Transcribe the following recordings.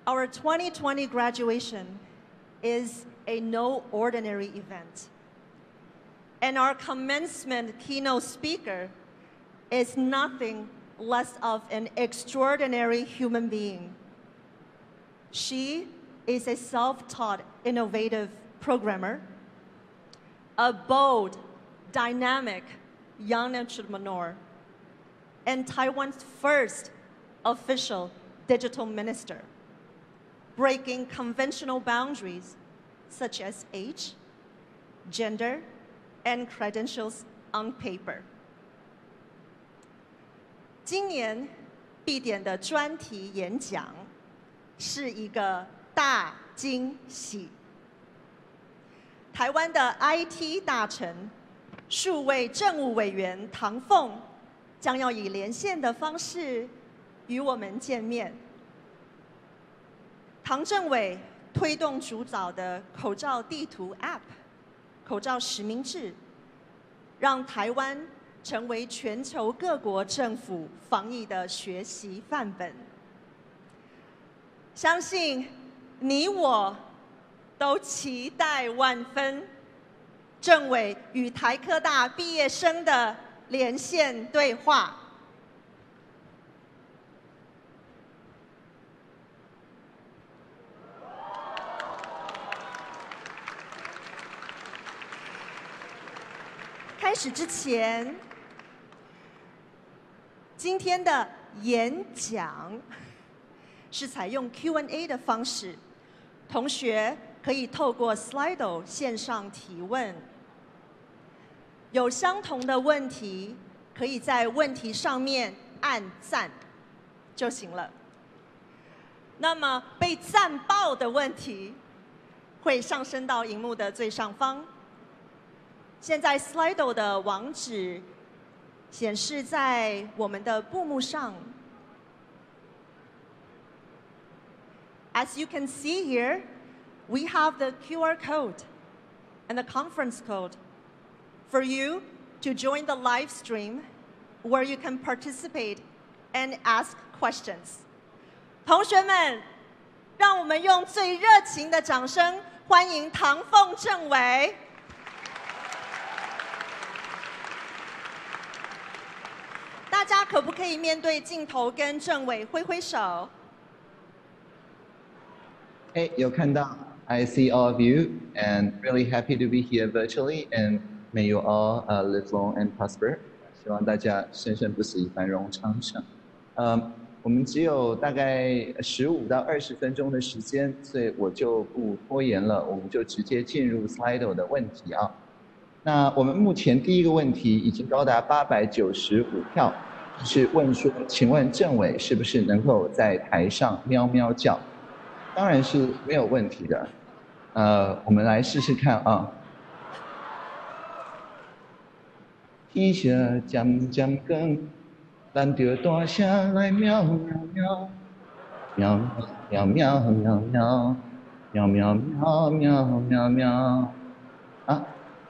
Our 2020 graduation is a no ordinary event. And our commencement keynote speaker is nothing less of an extraordinary human being. She is a self-taught, innovative programmer, a bold, dynamic young entrepreneur, and Taiwan's first official digital minister, breaking conventional boundaries such as age, gender, and credentials on paper. 今年必点的专题演讲是一个大惊喜。台湾的 IT 大臣、数位政务委员唐凤将要以连线的方式与我们见面。唐政委推动主导的口罩地图 App、口罩实名制，让台湾成为全球各国政府防疫的学习范本。相信你我都期待万分，政委与台科大毕业生的连线对话。开始之前，今天的演讲是采用 Q&A 的方式，同学可以透过 Slido 线上提问。有相同的问题，可以在问题上面按赞就行了。那么被赞爆的问题会上升到荧幕的最上方。现在 Slido 的网址显示在我们的布幕上。As you can see here, we have the QR code and the conference code for you to join the live stream where you can participate and ask questions. 同学们，让我们用最热情的掌声欢迎唐凤政委。大家可不可以面对镜头跟政委挥挥手？ Hey, 有看到 I see all of you and really happy to be here virtually and may you all live long and prosper. 希望大家生生不息，繁荣昌盛。我们只有大概15到20分钟的时间，所以我就不拖延了，我们就直接进入 Slido 的问题啊。那我们目前第一个问题已经高达895票，是问说，请问政委是不是能够在台上喵喵叫？当然是没有问题的。我们来试试看啊。天下渐渐光，咱就大声来喵喵喵，喵喵喵喵喵喵喵喵喵喵喵啊！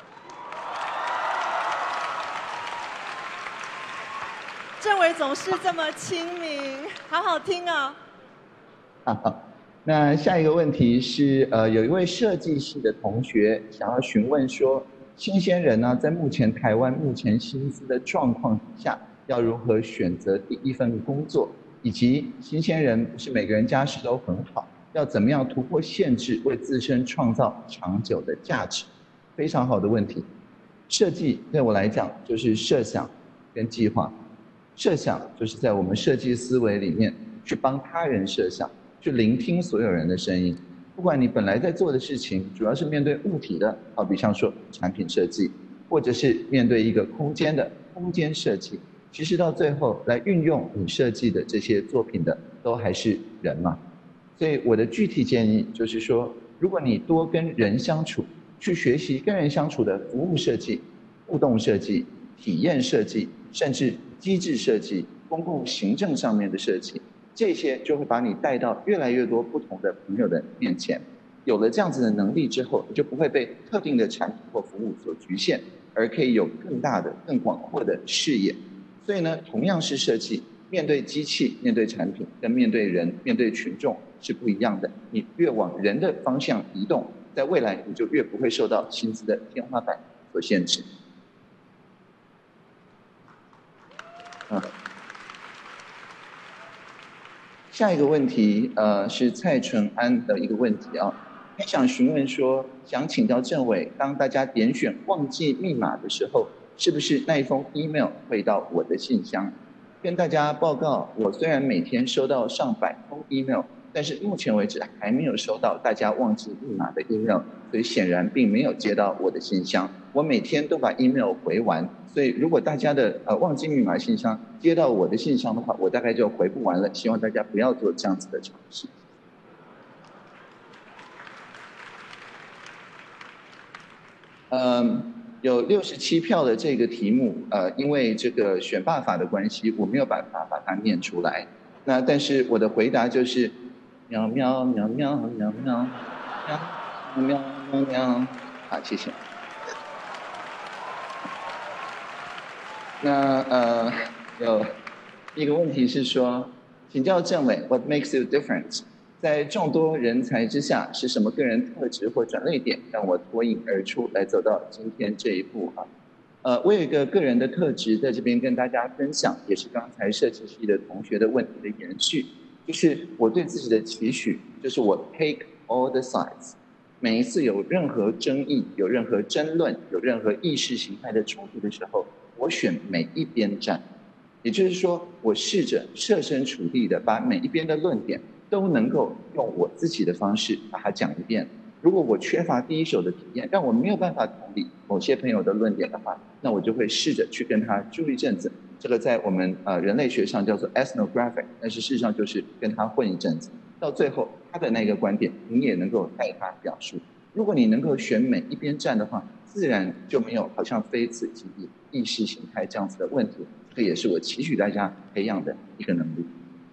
政委总是这么亲民，好好听啊！ 好。那下一个问题是，有一位设计系的同学想要询问说，新鲜人呢，在目前台湾目前薪资的状况下，要如何选择第一份工作，以及新鲜人不是每个人家世都很好，要怎么样突破限制，为自身创造长久的价值？非常好的问题。设计对我来讲就是设想跟计划，设想就是在我们设计思维里面去帮他人设想。去聆听所有人的声音，不管你本来在做的事情主要是面对物体的，好比像说产品设计，或者是面对一个空间的空间设计，其实到最后来运用你设计的这些作品的，都还是人嘛。所以我的具体建议就是说，如果你多跟人相处，去学习跟人相处的服务设计、互动设计、体验设计，甚至机制设计、公共行政上面的设计。这些就会把你带到越来越多不同的朋友的面前。有了这样子的能力之后，你就不会被特定的产品或服务所局限，而可以有更大的、更广阔的视野。所以呢，同样是设计， 面对机器、面对产品跟面对人、面对群众是不一样的。你越往人的方向移动，在未来你就越不会受到薪资的天花板所限制。下一个问题，是蔡纯安的一个问题啊，他想询问说，想请教政委，当大家点选忘记密码的时候，是不是那一封 email 会到我的信箱？跟大家报告，我虽然每天收到上百封 email，但是目前为止还没有收到大家忘记密码的 email，所以显然并没有接到我的信箱。我每天都把 email 回完，所以如果大家的忘记密码信箱接到我的信箱的话，我大概就回不完了。希望大家不要做这样子的尝试。有67票的这个题目，因为这个选罢法的关系，我没有办法把它念出来。那但是我的回答就是，喵喵喵喵喵喵喵喵喵喵。好，谢谢。那有一个问题是说，请教政委 ，What makes you different？ 在众多人才之下，是什么个人特质或转捩点让我脱颖而出，来走到今天这一步啊？我有一个个人的特质，在这边跟大家分享，也是刚才设计系的同学的问题的延续，就是我对自己的期许，就是我 take all the sides。每一次有任何争议、有任何争论、有任何意识形态的冲突的时候，我选每一边站。也就是说，我试着设身处地的把每一边的论点都能够用我自己的方式把它讲一遍。如果我缺乏第一手的体验，让我没有办法同理某些朋友的论点的话，那我就会试着去跟他揪一阵子。这个在我们人类学上叫做 ethnographic， 但是事实上就是跟他混一阵子，到最后他的那个观点你也能够代他表述。如果你能够选每一边站的话，自然就没有好像非此即彼、意识形态这样子的问题。这也是我期许大家培养的一个能力。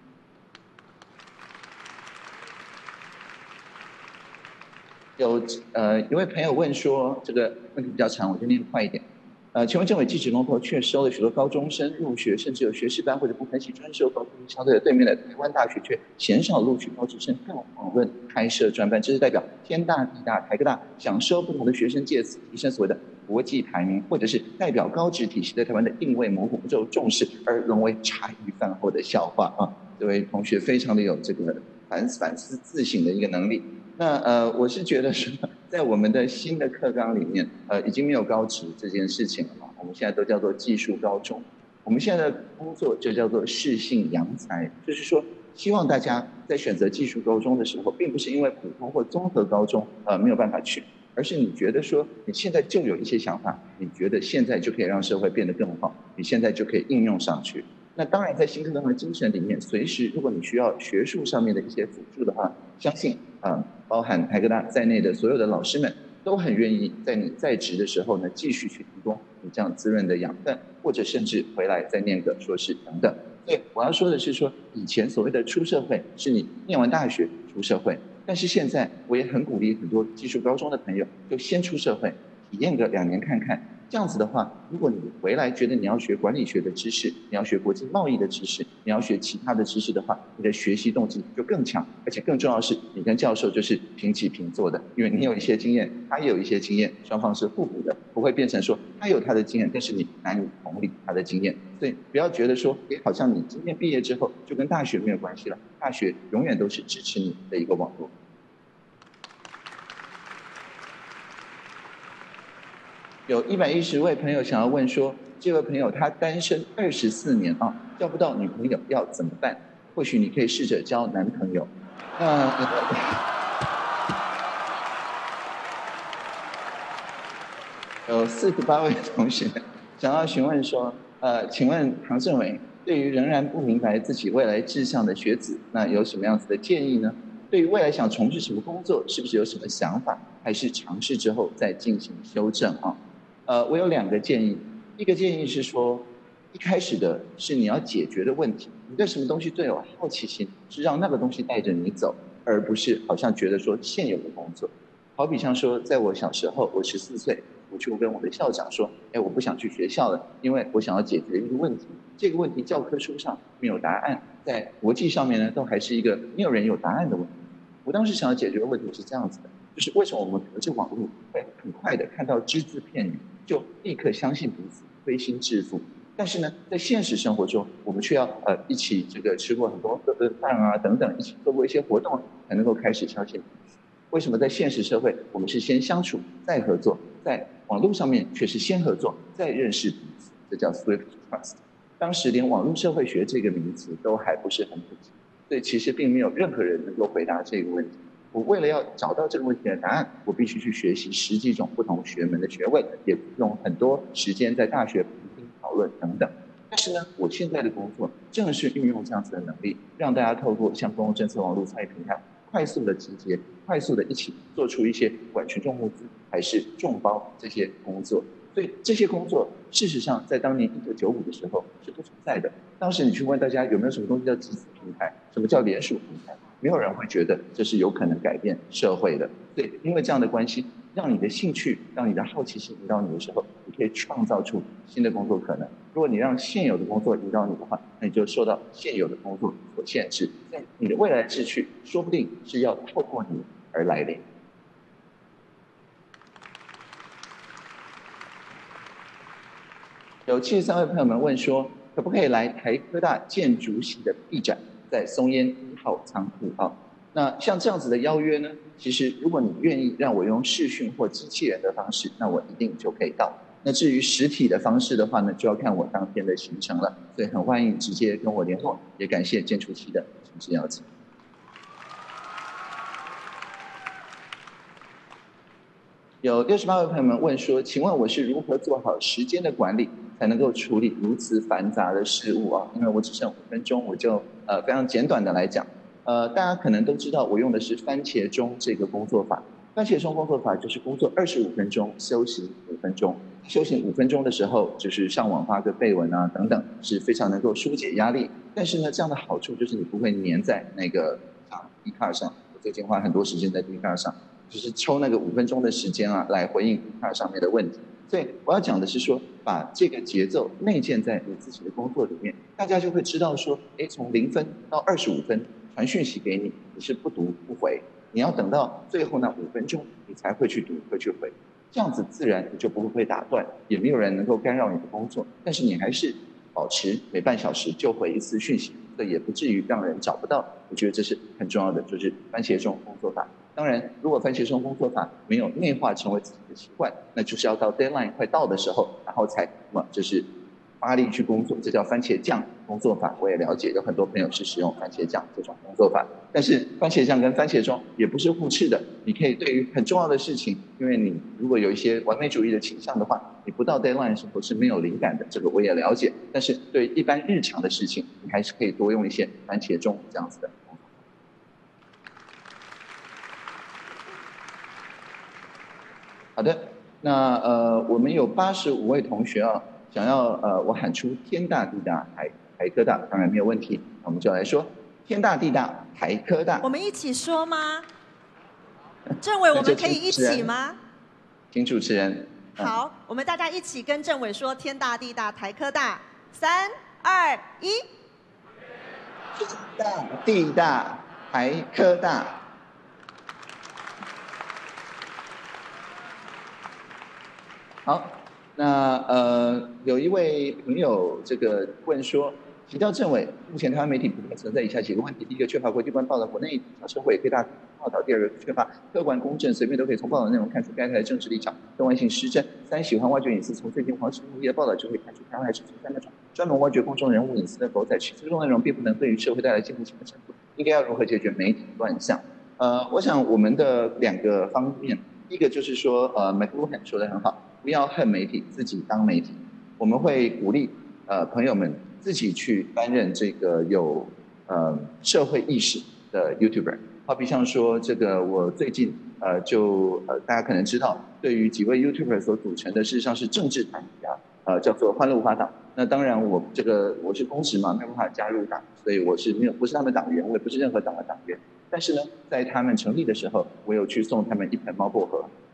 有一位朋友问说，这个问题比较长，我就念快一点。请问政委，继职龙头却收了许多高中生入学，甚至有学士班或者不分系专修高中生，相对的对面的台湾大学却鲜少录取高职生，更遑论开设专班。这是代表天大地大台科大想收不同的学生，借此提升所谓的国际排名，或者是代表高职体系在台湾的定位模糊、不受重视，而沦为茶余饭后的笑话啊！这位同学非常的有这个反思自省的一个能力。那我是觉得说，在我们的新的课纲里面，已经没有高职这件事情了嘛，我们现在都叫做技术高中。我们现在的工作就叫做适性扬才，就是说，希望大家在选择技术高中的时候，并不是因为普通或综合高中没有办法去，而是你觉得说你现在就有一些想法，你觉得现在就可以让社会变得更好，你现在就可以应用上去。那当然，在新课纲的精神里面，随时如果你需要学术上面的一些辅助的话，相信包含台科大在内的所有的老师们都很愿意在你在职的时候呢，继续去提供你这样滋润的养分，或者甚至回来再念个硕士等等。所以我要说的是说，以前所谓的出社会是你念完大学出社会，但是现在我也很鼓励很多技术高中的朋友，就先出社会，体验个2年看看。这样子的话，如果你回来觉得你要学管理学的知识，你要学国际贸易的知识，你要学其他的知识的话，你的学习动机就更强，而且更重要的是，你跟教授就是平起平坐的，因为你有一些经验，他也有一些经验，双方是互补的，不会变成说他有他的经验，但是你难以同理他的经验。所以不要觉得说，好像你今天毕业之后就跟大学没有关系了，大学永远都是支持你的一个网络。有110位朋友想要问说，这位朋友他单身24年啊，交不到女朋友要怎么办？或许你可以试着交男朋友。有48位同学想要询问说，请问唐政委，对于仍然不明白自己未来志向的学子，那有什么样子的建议呢？对于未来想从事什么工作，是不是有什么想法？还是尝试之后再进行修正啊？我有2个建议。一个建议是说，一开始的是你要解决的问题，你对什么东西最有好奇心，是让那个东西带着你走，而不是好像觉得说现有的工作。好比像说，在我小时候，我14岁读我去跟我的校长说，哎，我不想去学校了，因为我想要解决一个问题。这个问题教科书上没有答案，在国际上面呢，都还是一个没有人有答案的问题。我当时想要解决的问题是这样子的，就是为什么我们国际网络会很快的看到只字片语，就立刻相信彼此，推心置腹？但是呢，在现实生活中，我们却要一起这个吃过很多饭啊等等，一起做过一些活动，才能够开始相信彼此。为什么在现实社会，我们是先相处再合作，在网络上面却是先合作再认识彼此？这叫 Swift Trust。当时连网络社会学这个名词都还不是很普及，所以其实并没有任何人能够回答这个问题。我为了要找到这个问题的答案，我必须去学习10几种不同学门的学位，也用很多时间在大学讨论等等。但是呢，我现在的工作正是运用这样子的能力，让大家透过像公共政策网络参与平台，快速的集结，快速的一起做出一些不管群众募资还是众包这些工作。所以这些工作事实上在当年1995的时候是不存在的。当时你去问大家有没有什么东西叫集资平台，什么叫联署平台，没有人会觉得这是有可能改变社会的。所以因为这样的关系，让你的兴趣，让你的好奇心引导你的时候，你可以创造出新的工作可能。如果你让现有的工作引导你的话，那你就受到现有的工作所限制。在你的未来志趣，说不定是要透过你而来临。有73位朋友们问说，可不可以来台科大建筑系的 B 展，在松烟1号仓库啊？那像这样子的邀约呢，其实如果你愿意让我用视讯或机器人的方式，那我一定就可以到。那至于实体的方式的话呢，就要看我当天的行程了。所以很欢迎直接跟我联络，也感谢建筑系的诚挚邀请。有68位朋友们问说，请问我是如何做好时间的管理，才能够处理如此繁杂的事物啊？因为我只剩5分钟，我就非常简短的来讲。大家可能都知道，我用的是番茄钟这个工作法。番茄钟工作法就是工作25分钟，休息5分钟。休息5分钟的时候，就是上网发个备文啊等等，是非常能够疏解压力。但是呢，这样的好处就是你不会黏在那个Dcard上。我最近花很多时间在Dcard上，就是抽那个5分钟的时间啊，来回应Dcard上面的问题。所以我要讲的是说，把这个节奏内建在你自己的工作里面，大家就会知道说，从0分到25分传讯息给你，你是不读不回，你要等到最后那5分钟，你才会去读会去回，这样子自然你就不会被打断，也没有人能够干扰你的工作，但是你还是保持每半小时就回一次讯息，这也不至于让人找不到。我觉得这是很重要的，就是番茄钟工作法。当然，如果番茄钟工作法没有内化成为自己的习惯，那就是要到 deadline 快到的时候，然后才就是发力去工作，这叫番茄酱工作法。我也了解有很多朋友是使用番茄酱这种工作法，但是番茄酱跟番茄钟也不是互斥的。你可以对于很重要的事情，因为你如果有一些完美主义的倾向的话，你不到 deadline 的时候是没有灵感的，这个我也了解。但是对于一般日常的事情，你还是可以多用一些番茄钟这样子的。好的，那我们有85位同学啊，想要我喊出天大地大台科大，当然没有问题，那我们就来说天大地大台科大。 我们一起说吗？政委，我们可以一起吗？ 请主持人。 好，我们大家一起跟政委说天大地大台科大，3、2、1。 天大地大台科大。好，那有一位朋友这个问说，请教政委，目前台湾媒体普遍存在以下几个问题：第一个，缺乏国际观报道国内小社会也可以大体报道；第二个，缺乏客观公正，随便都可以从报道内容看出该台的政治立场、客观性施政；三，喜欢挖掘隐私，从最近黄世明的报道就可以看出台湾还是存在那种专门挖掘公众人物隐私的狗仔区，这种内容并不能对于社会带来进步性的程度，应该要如何解决媒体乱象？我想我们的2个方面，第一个就是说McLuhan 说的很好。不要恨媒体，自己当媒体。我们会鼓励朋友们自己去担任这个有社会意识的 YouTuber。好比像说这个，我最近大家可能知道，对于几位 YouTuber 所组成的，事实上是政治团体啊，叫做欢乐无法党。那当然我是公职嘛，没有办法加入党，所以我是不是他们党员，我也不是任何党的党员。但是呢，在他们成立的时候，我有去送他们1盆猫薄荷。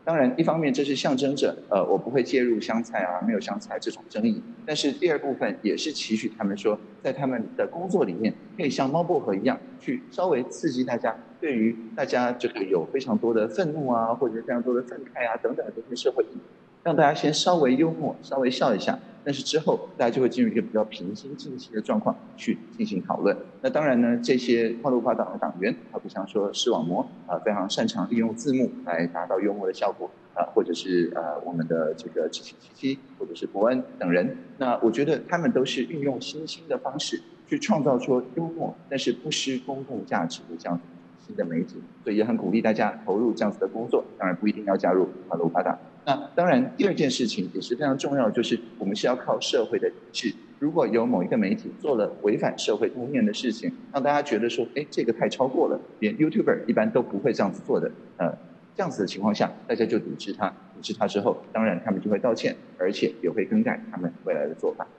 当然，一方面这是象征着我不会介入香菜啊，没有香菜这种争议。但是第二部分也是期许他们说，在他们的工作里面，可以像猫薄荷一样，去稍微刺激大家对于大家这个有非常多的愤怒啊，或者非常多的愤慨啊等等的这些社会议题，让大家先稍微幽默，稍微笑一下。但是之后大家就会进入一个比较平心静气的状况去进行讨论。那当然呢，这些跨路跨党的党员，好比像说视网膜非常擅长利用字幕来达到幽默的效果或者是我们的这个7777或者是伯恩等人。那我觉得他们都是运用新兴的方式去创造出幽默，但是不失公共价值的这样新的媒体，所以也很鼓励大家投入这样子的工作。当然不一定要加入跨路跨党。那当然，第二件事情也是非常重要的，就是我们是要靠社会的一致。如果有某一个媒体做了违反社会污念的事情，让大家觉得说，哎，这个太超过了，连 YouTuber 一般都不会这样子做的，这样子的情况下，大家就抵制他，抵制他之后，当然他们就会道歉，而且也会更改他们未来的做法。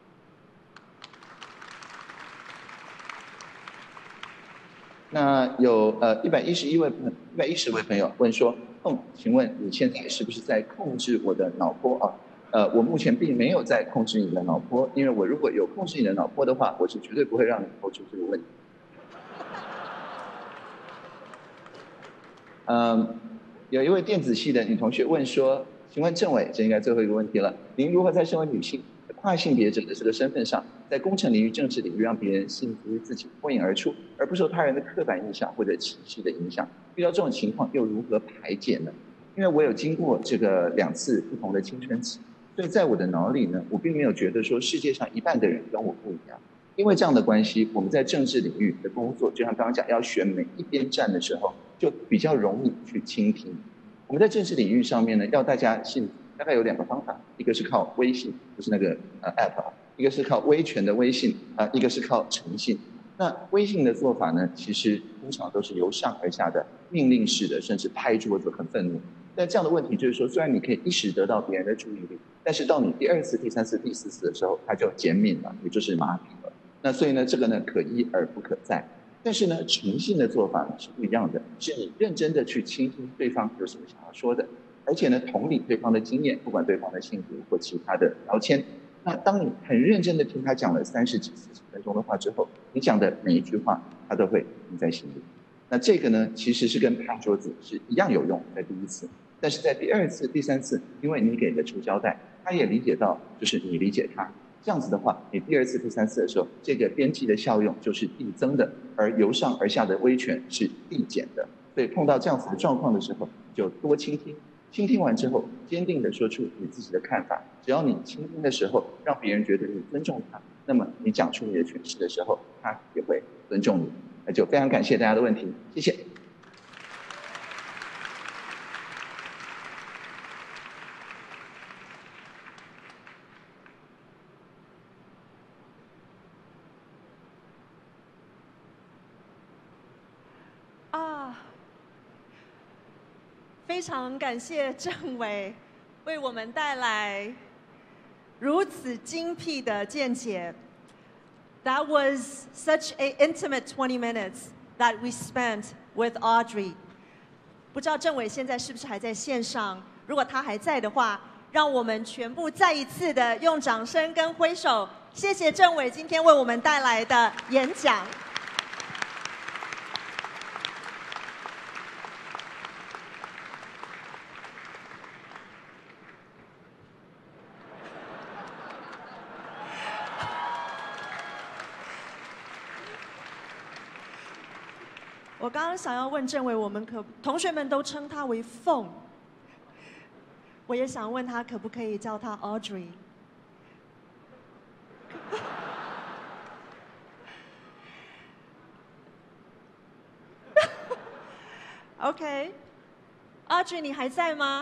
那有110位朋友问说，请问你现在是不是在控制我的脑波啊？我目前并没有在控制你的脑波，因为我如果有控制你的脑波的话，我是绝对不会让你抛出这个问题。有一位电子系的女同学问说，请问政委，这应该最后一个问题了，您如何在身为女性、跨性别者的这个身份上，在工程领域、政治领域让别人信服于自己，脱颖而出，而不受他人的刻板印象或者歧视的影响？遇到这种情况又如何排解呢？因为我有经过这个2次不同的青春期，所以在我的脑里呢，我并没有觉得说世界上一半的人跟我不一样。因为这样的关系，我们在政治领域的工作，就像刚刚讲，要选每一边站的时候，就比较容易去倾听。我们在政治领域上面呢，要大家信服，大概有2个方法，一个是靠微信，就是那个app 一个是靠威权的微信一个是靠诚信。那微信的做法呢，其实通常都是由上而下的命令式的，甚至拍桌子很愤怒。但这样的问题就是说，虽然你可以一时得到别人的注意力，但是到你第2次、第3次、第4次的时候，它就减敏了，也就是麻痹了。那所以呢，这个呢可一而不可再。但是呢，诚信的做法呢是不一样的，是你认真的去倾听对方有什么想要说的，而且呢，同理对方的经验，不管对方的性格或其他的标签。那当你很认真的听他讲了30几、40分钟的话之后，你讲的每一句话，他都会印在心里。那这个呢，其实是跟拍桌子是一样有用，在第1次，但是在第2次、第3次，因为你给得出交代，他也理解到，就是你理解他。这样子的话，你第2次、第3次的时候，这个边际的效用就是递增的，而由上而下的威权是递减的。所以碰到这样子的状况的时候，就多倾听，倾听完之后，坚定地说出你自己的看法。只要你倾听的时候，让别人觉得你尊重他，那么你讲出你的诠释的时候，他也会尊重你。那就非常感谢大家的问题，谢谢。 非常感谢政委为我们带来如此精辟的见解。That was such an intimate 20 minutes that we spent with Audrey. 不知道政委现在是不是还在线上？如果他还在的话，让我们全部再一次的用掌声跟挥手，谢谢政委今天为我们带来的演讲。我刚刚想要问政委，我们同学们都称他为凤，我也想问他可不可以叫他 Audrey？ OK，Audrey 你还在吗？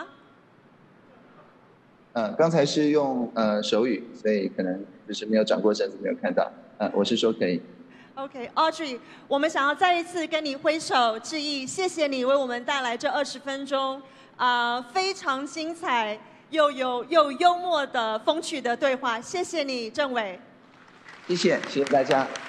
刚才是用手语，所以可能就是没有转过身子，没有看到。我是说可以。 OK，Audrey，我们想要再一次跟你挥手致意，谢谢你为我们带来这20分钟非常精彩又幽默的风趣的对话，谢谢你，政委。 谢谢大家。